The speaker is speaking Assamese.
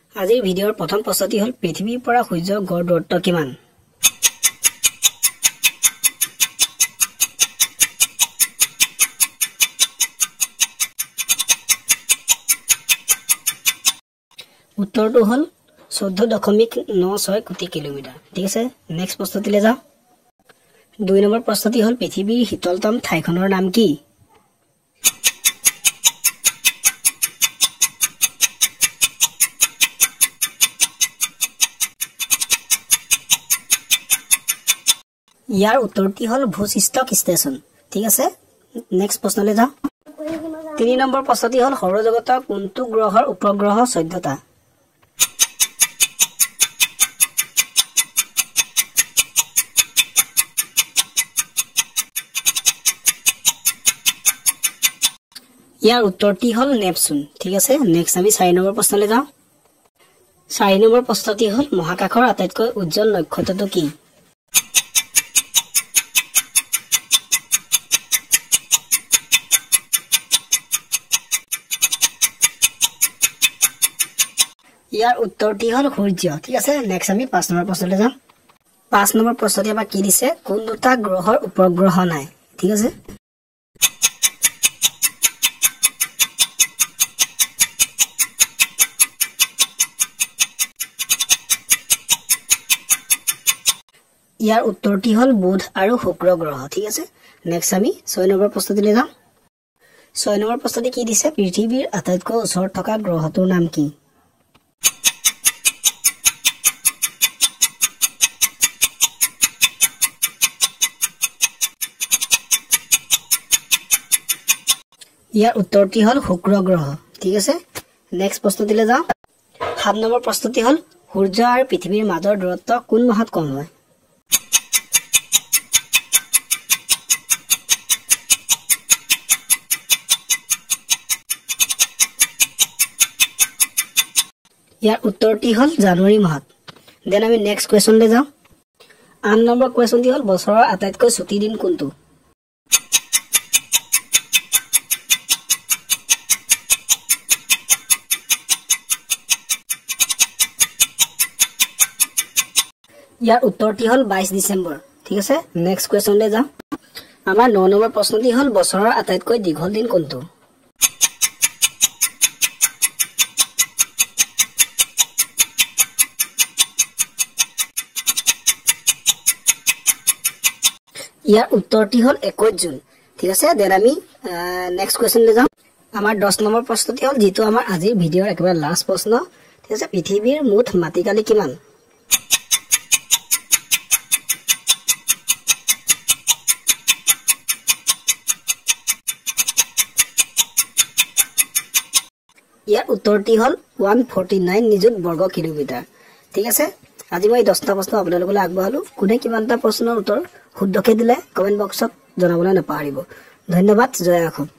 আজিৰ ভিডিঅ'ৰ প্ৰথম প্ৰশ্নটি হ'ল পৃথিৱীৰ পৰা সূৰ্যৰ গড় দূৰত্ব কিমান? উত্তৰটো হ'ল 14.96 কোটি কিলোমিটাৰ। ঠিক আছে, নেক্সট প্ৰশ্নটিলৈ যাওঁ। 2 নম্বৰ প্ৰশ্নটি হ'ল পৃথিৱীৰ শীতলতম ঠাইখনৰ নাম কি? ইয়াৰ উত্তৰটি হ'ল ভূশিষ্টক ষ্টেচন। ঠিক আছে, নেক্সট প্ৰশ্নলৈ যাওঁ। 3 নম্বৰ প্ৰশ্নটি হ'ল সৌৰজগতৰ কোনটো গ্ৰহৰ উপগ্ৰহ 14টা? ইয়াৰ উত্তৰটি হ'ল নেপচুন। ঠিক আছে, নেক্সট আমি 4 নম্বৰ প্ৰশ্নলৈ যাওঁ। 4 নম্বৰ প্ৰশ্নটি হ'ল মহাকাশৰ আটাইতকৈ উজ্জ্বল নক্ষত্ৰটো কি? ইয়াৰ উত্তৰটি হ'ল সূৰ্য। ঠিক আছে, নেক্সট আমি 5 নম্বৰ প্ৰশ্নলৈ যাম। 5 নম্বৰ প্ৰশ্নটি আমাক কি দিছে? কোন দুটা গ্ৰহৰ উপগ্ৰহ নাই? ঠিক আছে, ইয়াৰ উত্তৰটি হ'ল বুধ আৰু শুক্ৰ গ্ৰহ। ঠিক আছে, নেক্সট আমি 6 নম্বৰ প্ৰশ্নটিলৈ যাম। 6 নম্বৰ প্ৰশ্নটি কি দিছে? পৃথিৱীৰ আটাইতকৈ ওচৰত থকা গ্ৰহটোৰ নাম কি? ইয়াৰ উত্তৰটি হ'ল শুক্ৰ গ্ৰহ। ঠিক আছে, নেক্সট প্ৰশ্নটিলৈ যাওঁ। 7 নম্বৰ প্ৰশ্নটি হ'ল সূৰ্য আৰু পৃথিৱীৰ মাজৰ দূৰত্ব কোন মাহত কম হয়? ইয়াৰ উত্তৰটি হ'ল জানুৱাৰী মাহত। দেন আমি নেক্সট কুৱেশ্যনলৈ যাওঁ। 8 নম্বৰ কুৱেশ্যনটি হ'ল বছৰৰ আটাইতকৈ ছুটি দিন কোনটো? ইয়াৰ উত্তৰটি হ'ল 22 ডিচেম্বৰ। ঠিক আছে, নেক্সট কুৱেশ্যনলৈ যাওঁ। আমাৰ 9 নম্বৰ প্ৰশ্নটি হ'ল বছৰৰ আটাইতকৈ দীঘল দিন কোনটো? ইয়াৰ উত্তৰটি হ'ল 21 জুন। ঠিক আছে, দেন আমি নেক্সট কুৱেশ্যনলৈ যাওঁ। আমাৰ 10 নম্বৰ প্ৰশ্নটি হ'ল যিটো আমাৰ আজিৰ ভিডিঅ'ৰ একেবাৰে লাষ্ট প্ৰশ্ন। ঠিক আছে, পৃথিৱীৰ মুঠ মাটিকালি কিমান? ইয়াৰ উত্তৰটি হ'ল 149 নিযুত বৰ্গ কিলোমিটাৰ। ঠিক আছে, আজি মই 10টা প্ৰশ্ন আপোনালোকলৈ আগবঢ়ালো। কোনে কিমানটা প্ৰশ্নৰ উত্তৰ শুদ্ধকৈ দিলে কমেণ্ট বক্সত জনাবলৈ নাপাহৰিব। ধন্যবাদ। জয় অসম।